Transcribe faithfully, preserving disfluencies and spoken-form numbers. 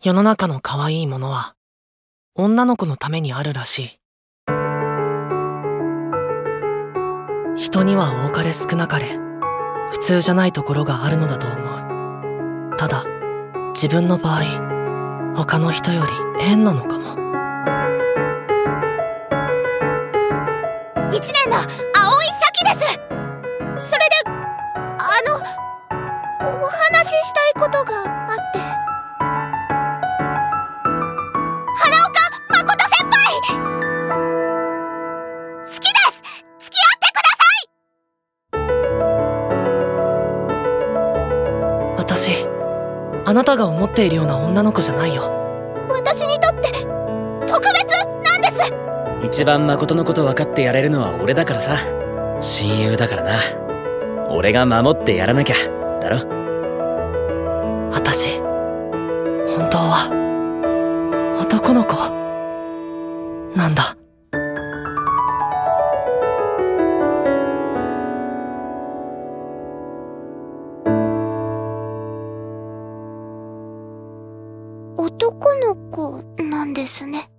世の中の可愛いものは女の子のためにあるらしい。人には多かれ少なかれ普通じゃないところがあるのだと思う。ただ自分の場合他の人より変なのかも。 一年の青井咲です。それであのお話ししたいことがあって。花岡誠先輩、好きです。付き合ってください。 私あなたが思っているような女の子じゃないよ。 私にとって特別なんです。 一番誠のこと分かってやれるのは俺だからさ。親友だからな。俺が守ってやらなきゃだろ。 私本当は男の子なんだ。 男の子なんですね。